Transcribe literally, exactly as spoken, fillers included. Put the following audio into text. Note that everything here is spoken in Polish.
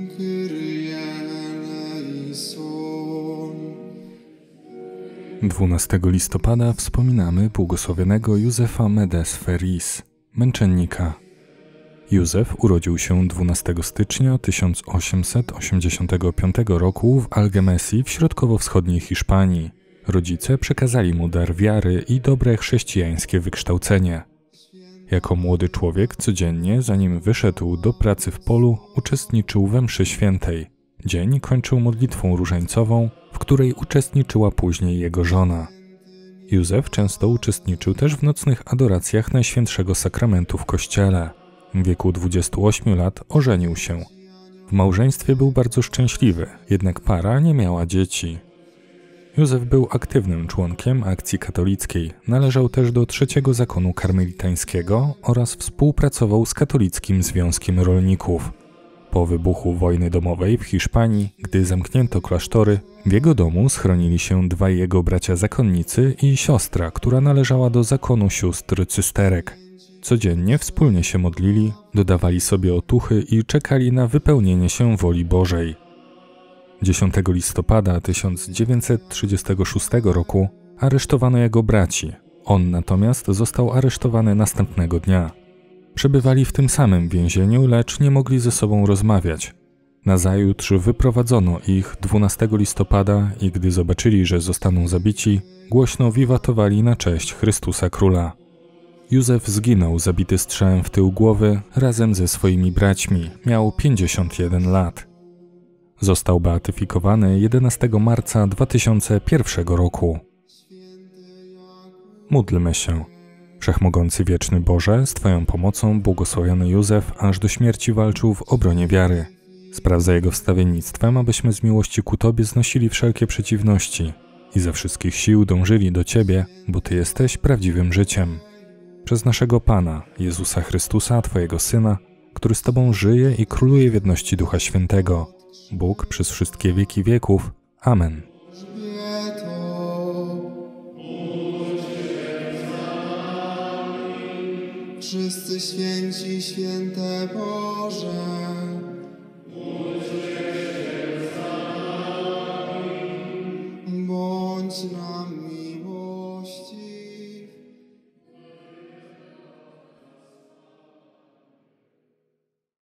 dwunastego listopada wspominamy błogosławionego Józefa Medes Feris, męczennika. Józef urodził się dwunastego stycznia tysiąc osiemset osiemdziesiątego piątego roku w Algemesii w środkowo-wschodniej Hiszpanii. Rodzice przekazali mu dar wiary i dobre chrześcijańskie wykształcenie. Jako młody człowiek codziennie, zanim wyszedł do pracy w polu, uczestniczył we mszy świętej. Dzień kończył modlitwą różańcową, w której uczestniczyła później jego żona. Józef często uczestniczył też w nocnych adoracjach Najświętszego Sakramentu w kościele. W wieku dwudziestu ośmiu lat ożenił się. W małżeństwie był bardzo szczęśliwy, jednak para nie miała dzieci. Józef był aktywnym członkiem akcji katolickiej, należał też do trzeciego zakonu karmelitańskiego oraz współpracował z Katolickim Związkiem Rolników. Po wybuchu wojny domowej w Hiszpanii, gdy zamknięto klasztory, w jego domu schronili się dwaj jego bracia zakonnicy i siostra, która należała do zakonu sióstr cysterek. Codziennie wspólnie się modlili, dodawali sobie otuchy i czekali na wypełnienie się woli Bożej. dziesiątego listopada tysiąc dziewięćset trzydziestego szóstego roku aresztowano jego braci. On natomiast został aresztowany następnego dnia. Przebywali w tym samym więzieniu, lecz nie mogli ze sobą rozmawiać. Nazajutrz wyprowadzono ich dwunastego listopada i gdy zobaczyli, że zostaną zabici, głośno wiwatowali na cześć Chrystusa Króla. Józef zginął zabity strzałem w tył głowy razem ze swoimi braćmi. Miał pięćdziesiąt jeden lat. Został beatyfikowany jedenastego marca dwa tysiące pierwszego roku. Módlmy się. Wszechmogący wieczny Boże, z Twoją pomocą błogosławiony Józef aż do śmierci walczył w obronie wiary. Spraw za jego wstawiennictwem, abyśmy z miłości ku Tobie znosili wszelkie przeciwności i ze wszystkich sił dążyli do Ciebie, bo Ty jesteś prawdziwym życiem. Przez naszego Pana, Jezusa Chrystusa, Twojego Syna, który z Tobą żyje i króluje w jedności Ducha Świętego, Bóg przez wszystkie wieki wieków. Amen. Wszyscy święci, święte Boże.